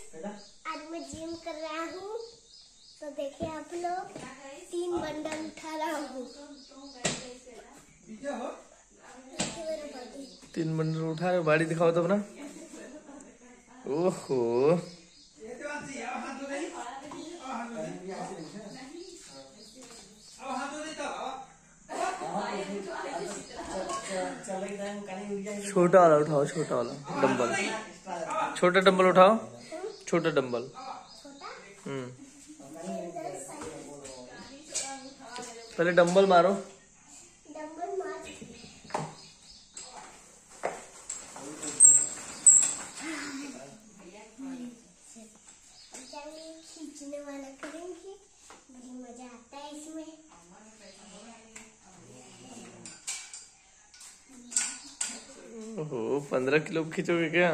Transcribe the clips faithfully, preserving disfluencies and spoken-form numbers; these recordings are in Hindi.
आज मैं जिम कर रहा हूँ, तो देखिए आप लोग, तीन बंडल उठा रहा हूँ। तीन बंडल उठा रहे हो, बॉडी दिखाओ तो अपना। ओहो, छोटा वाला उठाओ, छोटा वाला डंबल, छोटा डंबल उठाओ, छोटा डंबल। हम्म पहले डंबल मारो। डंबल मार खींचने वाला करेंगे, बड़ी मजा आता है इसमें। ओहो, पंद्रह किलो खींचोगे क्या?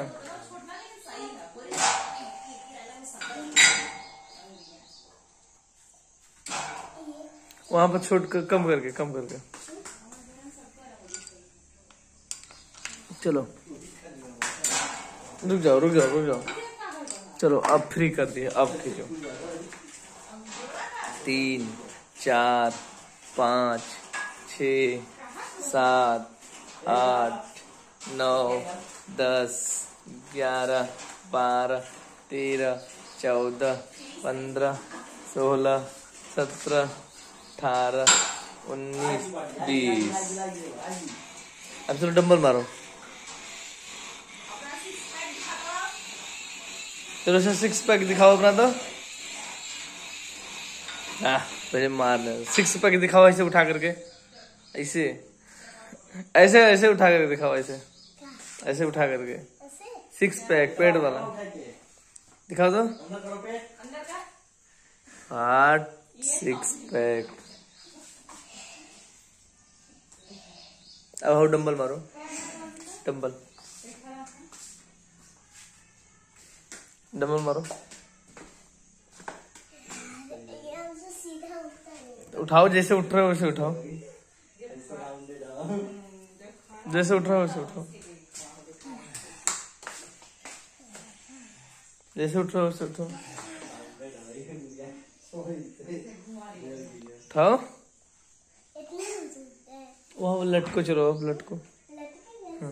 वहां पर छोट कर, कम करके कम करके चलो, रुक जाओ रुक जाओ रुक जाओ। चलो अब फ्री कर दिए, अब खींचो। तीन, चार, पाँच, छ, सात, आठ, नौ, दस, ग्यारह, बारह, तेरह, चौदह, पंद्रह, सोलह, सत्रह, अठारह, उन्नीस, बीस। अब चलो डंबल मारो। चलो सर सिक्स पैक दिखाओ अपना तो। हाँ पहले मारने, सिक्स पैक दिखाओ ऐसे उठा करके, ऐसे ऐसे ऐसे उठा करके दिखाओ, ऐसे ऐसे उठा करके सिक्स पैक पेट वाला दिखाओ तो। आठ सिक्स पैक। अब डंबल मारो, डंबल डंबल मारो। उठाओ, जैसे उठ रहे हो वैसे उठाओ, जैसे उठ रहे हो वैसे उठाओ, जैसे उठ रहे हो वैसे उठाओ, उठाओ। वहाँ लटको, चलो अब लटको। हाँ।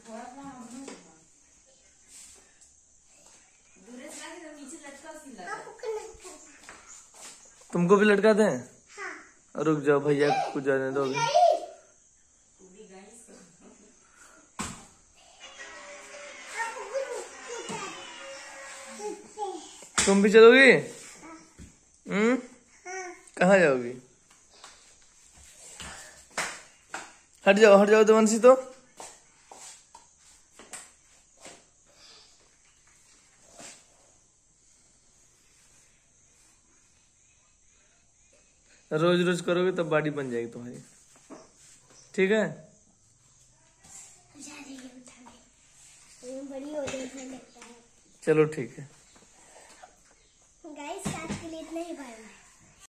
तुमको भी लटका दें? हाँ। रुक जाओ, भैया को जाने दो। तुम भी चलोगी? हम्म कहाँ जाओगी? हट जाओ हट जाओ देवांशी, तो रोज रोज करोगे तब बॉडी बन जाएगी तुम्हारी, ठीक है? बड़ी हो जाएगी लगता है। चलो ठीक है।